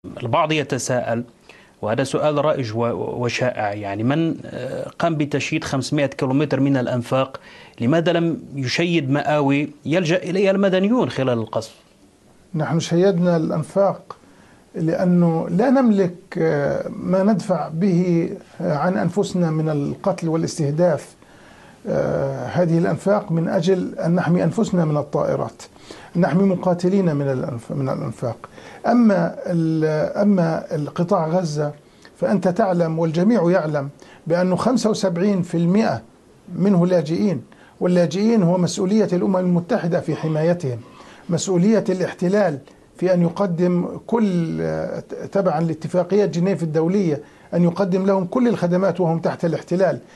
البعض يتساءل، وهذا سؤال رائج وشائع، يعني من قام بتشييد 500 كيلومتر من الأنفاق، لماذا لم يشيد مآوي يلجأ إليها المدنيون خلال القصف؟ نحن شيدنا الأنفاق لأنه لا نملك ما ندفع به عن أنفسنا من القتل والاستهداف. هذه الأنفاق من أجل أن نحمي أنفسنا من الطائرات، نحمي مقاتلين من الأنفاق. أما القطاع غزة فأنت تعلم والجميع يعلم بأنه 75% منه لاجئين، واللاجئين هو مسؤولية الأمم المتحدة في حمايتهم، مسؤولية الاحتلال في أن يقدم كل تبعا لاتفاقية جنيف الدولية، أن يقدم لهم كل الخدمات وهم تحت الاحتلال.